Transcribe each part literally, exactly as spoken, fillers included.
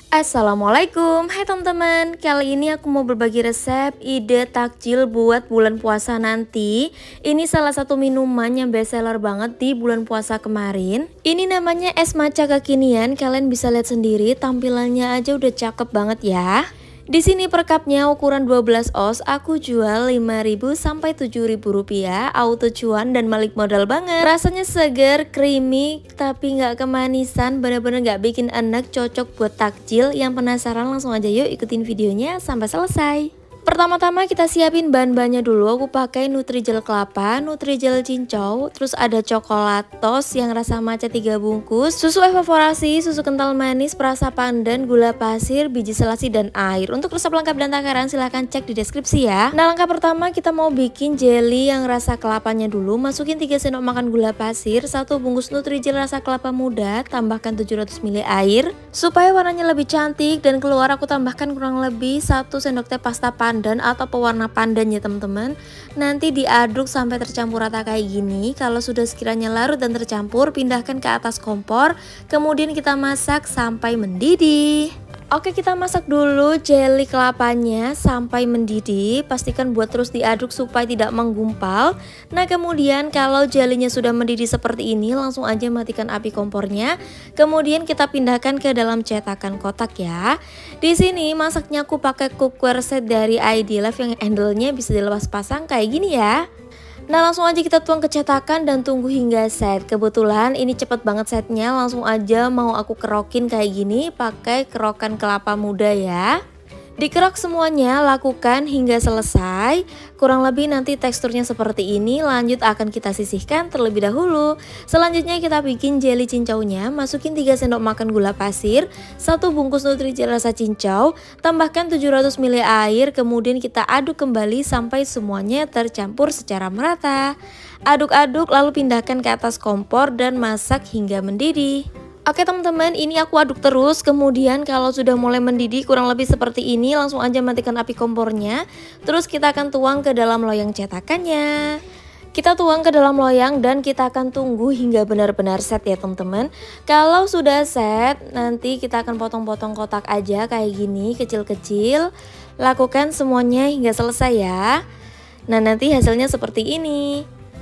Assalamualaikum, hai teman-teman. Kali ini aku mau berbagi resep ide takjil buat bulan puasa nanti. Ini salah satu minuman yang best seller banget di bulan puasa kemarin. Ini namanya es matcha kekinian. Kalian bisa lihat sendiri, tampilannya aja udah cakep banget ya. Di sini per cupnya ukuran dua belas oz, aku jual lima ribu sampai tujuh ribu rupiah, auto cuan dan balik modal banget. Rasanya seger, creamy, tapi nggak kemanisan, bener-bener nggak bikin enek, cocok buat takjil. Yang penasaran langsung aja yuk ikutin videonya sampai selesai. Pertama-tama kita siapin bahan-bahannya dulu. Aku pakai Nutrijel kelapa, Nutrijel cincau, terus ada coklatos yang rasa matcha tiga bungkus, susu evaporasi, susu kental manis, perasa pandan, gula pasir, biji selasi dan air. Untuk resep lengkap dan takaran silahkan cek di deskripsi ya. Nah, langkah pertama kita mau bikin jelly yang rasa kelapanya dulu. Masukin tiga sendok makan gula pasir, satu bungkus Nutrijel rasa kelapa muda, tambahkan tujuh ratus mililiter air. Supaya warnanya lebih cantik dan keluar, aku tambahkan kurang lebih satu sendok teh pasta pandan dan atau pewarna pandan ya teman-teman. Nanti diaduk sampai tercampur rata kayak gini. Kalau sudah sekiranya larut dan tercampur, pindahkan ke atas kompor. Kemudian kita masak sampai mendidih. Oke, kita masak dulu jelly kelapanya sampai mendidih. Pastikan buat terus diaduk supaya tidak menggumpal. Nah, kemudian kalau jellynya sudah mendidih seperti ini, langsung aja matikan api kompornya. Kemudian kita pindahkan ke dalam cetakan kotak ya. Di sini masaknya aku pakai cookware set dari I D Life yang handle-nya bisa dilepas pasang kayak gini ya. Nah, langsung aja kita tuang ke cetakan dan tunggu hingga set. Kebetulan ini cepet banget setnya, langsung aja mau aku kerokin kayak gini pakai kerokan kelapa muda ya. Dikerok semuanya, lakukan hingga selesai. Kurang lebih nanti teksturnya seperti ini. Lanjut akan kita sisihkan terlebih dahulu. Selanjutnya kita bikin jelly cincaunya. Masukin tiga sendok makan gula pasir, satu bungkus Nutrijel rasa cincau, tambahkan tujuh ratus mililiter air. Kemudian kita aduk kembali sampai semuanya tercampur secara merata. Aduk-aduk lalu pindahkan ke atas kompor dan masak hingga mendidih. Oke teman-teman, ini aku aduk terus. Kemudian kalau sudah mulai mendidih kurang lebih seperti ini, langsung aja matikan api kompornya. Terus kita akan tuang ke dalam loyang cetakannya. Kita tuang ke dalam loyang dan kita akan tunggu hingga benar-benar set ya teman-teman. Kalau sudah set, nanti kita akan potong-potong kotak aja kayak gini, kecil-kecil. Lakukan semuanya hingga selesai ya. Nah, nanti hasilnya seperti ini.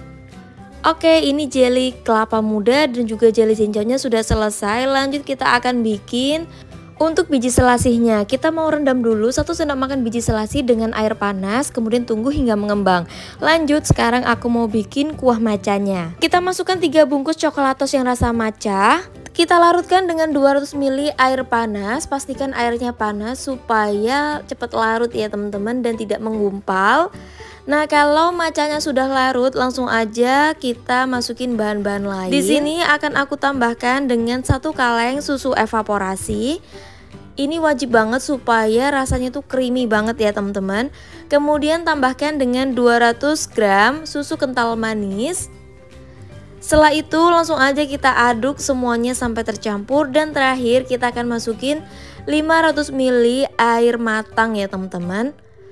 Oke, ini jelly kelapa muda dan juga jelly cincaunya sudah selesai. Lanjut kita akan bikin untuk biji selasihnya. Kita mau rendam dulu satu sendok makan biji selasi dengan air panas, kemudian tunggu hingga mengembang. Lanjut, sekarang aku mau bikin kuah matchanya. Kita masukkan tiga bungkus coklatos yang rasa matcha. Kita larutkan dengan dua ratus mililiter air panas. Pastikan airnya panas supaya cepat larut ya teman-teman dan tidak menggumpal. Nah, kalau matchanya sudah larut, langsung aja kita masukin bahan-bahan lain. Di sini akan aku tambahkan dengan satu kaleng susu evaporasi. Ini wajib banget supaya rasanya tuh creamy banget ya teman-teman. Kemudian tambahkan dengan dua ratus gram susu kental manis. Setelah itu langsung aja kita aduk semuanya sampai tercampur. Dan terakhir kita akan masukin lima ratus mililiter air matang ya teman-teman.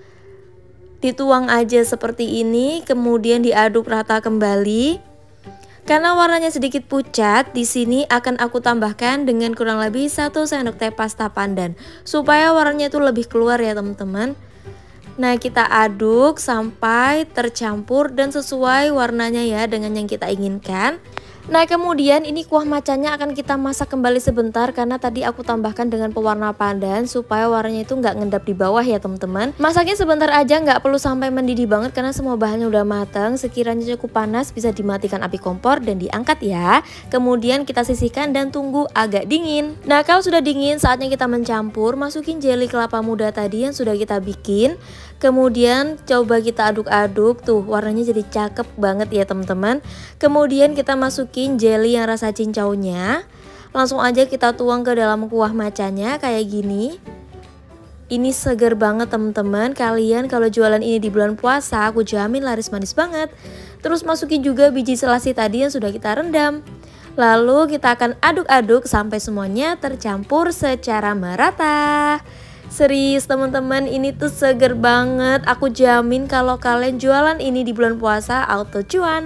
Dituang aja seperti ini, kemudian diaduk rata kembali. Karena warnanya sedikit pucat, di sini akan aku tambahkan dengan kurang lebih satu sendok teh pasta pandan supaya warnanya itu lebih keluar ya teman-teman. Nah, kita aduk sampai tercampur dan sesuai warnanya ya dengan yang kita inginkan. Nah, kemudian ini kuah matchanya akan kita masak kembali sebentar karena tadi aku tambahkan dengan pewarna pandan supaya warnanya itu nggak ngendap di bawah ya teman-teman. Masaknya sebentar aja, nggak perlu sampai mendidih banget karena semua bahannya udah matang. Sekiranya cukup panas bisa dimatikan api kompor dan diangkat ya. Kemudian kita sisihkan dan tunggu agak dingin. Nah, kalau sudah dingin saatnya kita mencampur. Masukin jelly kelapa muda tadi yang sudah kita bikin. Kemudian coba kita aduk-aduk, tuh warnanya jadi cakep banget ya teman-teman. Kemudian kita masukin jelly yang rasa cincaunya. Langsung aja kita tuang ke dalam kuah matchanya kayak gini. Ini seger banget teman-teman. Kalian kalau jualan ini di bulan puasa, aku jamin laris manis banget. Terus masukin juga biji selasi tadi yang sudah kita rendam. Lalu kita akan aduk-aduk sampai semuanya tercampur secara merata. Serius teman-teman, ini tuh seger banget. Aku jamin kalau kalian jualan ini di bulan puasa auto cuan.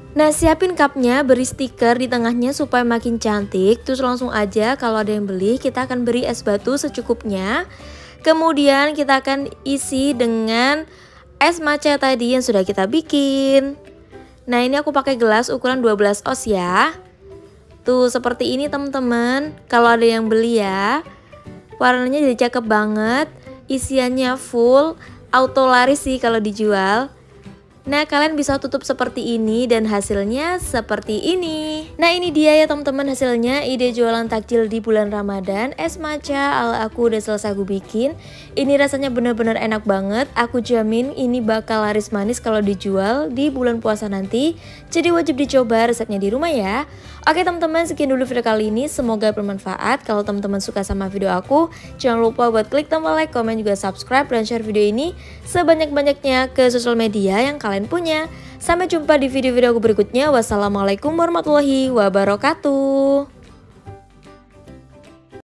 Nah, siapin cupnya, beri stiker di tengahnya supaya makin cantik. Terus langsung aja kalau ada yang beli, kita akan beri es batu secukupnya. Kemudian kita akan isi dengan es matcha tadi yang sudah kita bikin. Nah, ini aku pakai gelas ukuran dua belas oz ya. Tuh seperti ini teman-teman. Kalau ada yang beli ya. Warnanya jadi cakep banget. Isiannya full, auto laris sih kalau dijual. Nah, kalian bisa tutup seperti ini dan hasilnya seperti ini. Nah, ini dia ya teman-teman hasilnya. Ide jualan takjil di bulan Ramadan. Es matcha ala aku udah selesai aku bikin. Ini rasanya bener-bener enak banget. Aku jamin ini bakal laris manis kalau dijual di bulan puasa nanti. Jadi wajib dicoba resepnya di rumah ya. Oke teman-teman, sekian dulu video kali ini. Semoga bermanfaat. Kalau teman-teman suka sama video aku, jangan lupa buat klik tombol like, komen, juga subscribe, dan share video ini sebanyak-banyaknya ke sosial media yang kalian punya. Sampai jumpa di video-video aku berikutnya. Wassalamualaikum warahmatullahi wabarakatuh.